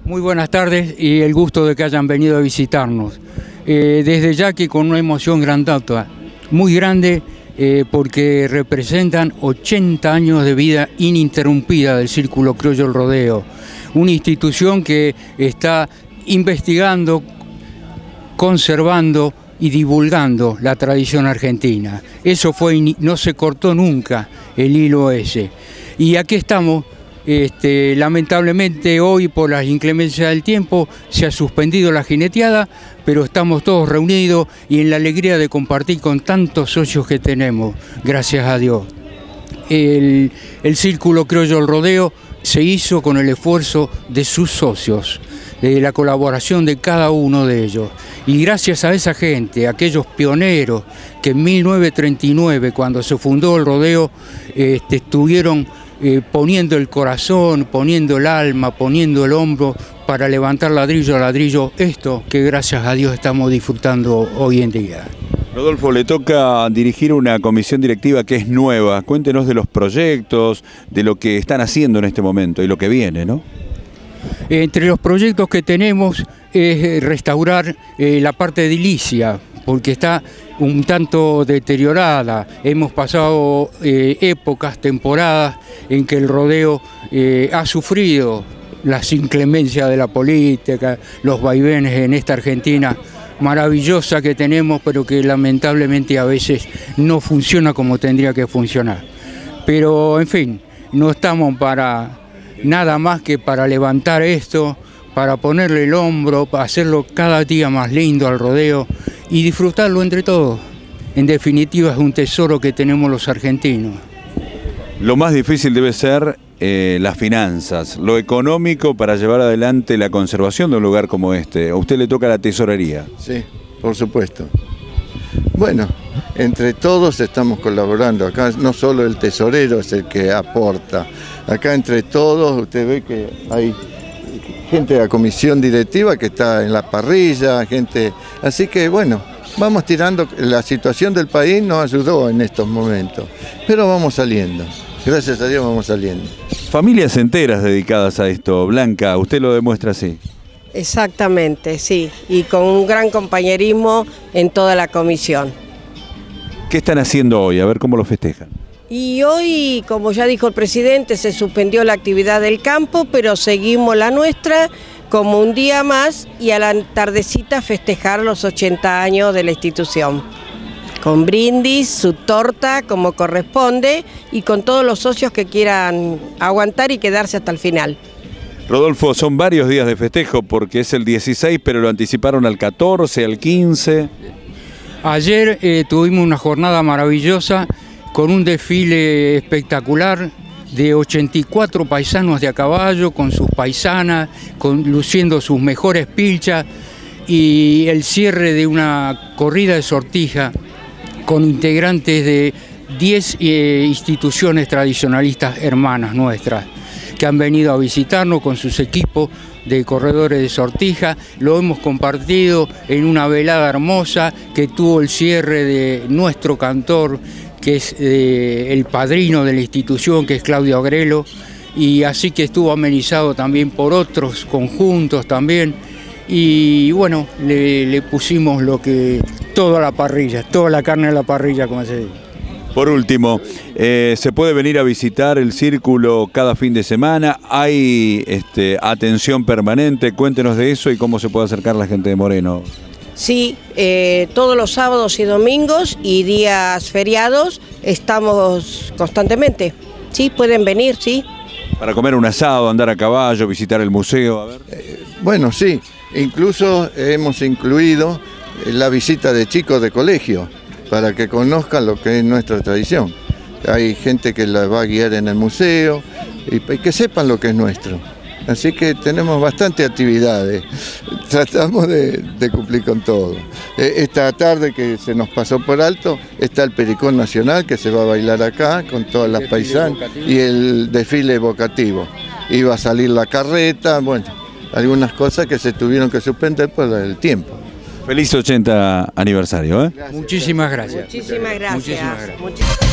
Muy buenas tardes y el gusto de que hayan venido a visitarnos. Desde ya que con una emoción grandota, muy grande, porque representan 80 años de vida ininterrumpida del Círculo Criollo El Rodeo, una institución que está investigando, conservando y divulgando la tradición argentina. Eso fue, no se cortó nunca el hilo ese. Y aquí estamos. Lamentablemente hoy por las inclemencias del tiempo se ha suspendido la jineteada, pero estamos todos reunidos y en la alegría de compartir con tantos socios que tenemos, gracias a Dios. El Círculo Criollo El Rodeo se hizo con el esfuerzo de sus socios, de la colaboración de cada uno de ellos. Y gracias a esa gente, aquellos pioneros que en 1939, cuando se fundó el rodeo, estuvieron poniendo el corazón, poniendo el alma, poniendo el hombro para levantar ladrillo a ladrillo esto que gracias a Dios estamos disfrutando hoy en día. Rodolfo, le toca dirigir una comisión directiva que es nueva. Cuéntenos de los proyectos, de lo que están haciendo en este momento y lo que viene, ¿no? Entre los proyectos que tenemos es restaurar la parte edilicia, porque está un tanto deteriorada. Hemos pasado épocas, temporadas en que el rodeo ha sufrido las inclemencias de la política, los vaivenes en esta Argentina maravillosa que tenemos, pero que lamentablemente a veces no funciona como tendría que funcionar. Pero en fin, no estamos para nada más que para levantar esto, para ponerle el hombro, para hacerlo cada día más lindo al rodeo y disfrutarlo entre todos. En definitiva es un tesoro que tenemos los argentinos. Lo más difícil debe ser las finanzas, lo económico para llevar adelante la conservación de un lugar como este. A usted le toca la tesorería. Sí, por supuesto. Bueno, entre todos estamos colaborando. Acá no solo el tesorero es el que aporta. Acá entre todos usted ve que hay gente de la comisión directiva que está en la parrilla, gente. Así que bueno, vamos tirando. La situación del país nos ayudó en estos momentos, pero vamos saliendo. Gracias a Dios vamos saliendo. Familias enteras dedicadas a esto. Blanca, usted lo demuestra así. Exactamente, sí, y con un gran compañerismo en toda la comisión. ¿Qué están haciendo hoy? A ver cómo lo festejan. Y hoy, como ya dijo el presidente, se suspendió la actividad del campo, pero seguimos la nuestra como un día más y a la tardecita festejar los 80 años de la institución. Con brindis, su torta como corresponde y con todos los socios que quieran aguantar y quedarse hasta el final. Rodolfo, son varios días de festejo porque es el 16, pero lo anticiparon al 14, al 15. Ayer tuvimos una jornada maravillosa con un desfile espectacular de 84 paisanos de a caballo, con sus paisanas, luciendo sus mejores pilchas, y el cierre de una corrida de sortija con integrantes de 10 instituciones tradicionalistas hermanas nuestras, que han venido a visitarnos con sus equipos de corredores de sortija. Lo hemos compartido en una velada hermosa que tuvo el cierre de nuestro cantor, que es el padrino de la institución, que es Claudio Agrelo, y así que estuvo amenizado también por otros conjuntos también, y bueno, le pusimos toda la parrilla, toda la carne a la parrilla, como se dice. Por último, ¿se puede venir a visitar el círculo cada fin de semana? ¿Hay atención permanente? Cuéntenos de eso y cómo se puede acercar la gente de Moreno. Sí, todos los sábados y domingos y días feriados estamos constantemente. Sí, pueden venir, sí. Para comer un asado, andar a caballo, visitar el museo, a ver. Bueno, sí, incluso hemos incluido la visita de chicos de colegio, para que conozcan lo que es nuestra tradición. Hay gente que la va a guiar en el museo y que sepan lo que es nuestro. Así que tenemos bastante actividades, tratamos de cumplir con todo. Esta tarde que se nos pasó por alto está el Pericón Nacional que se va a bailar acá con todas las paisanas y el desfile evocativo. Iba a salir la carreta, bueno, algunas cosas que se tuvieron que suspender por el tiempo. Feliz 80 aniversario, ¿eh? Muchísimas gracias. Muchísimas gracias. Muchísimas gracias.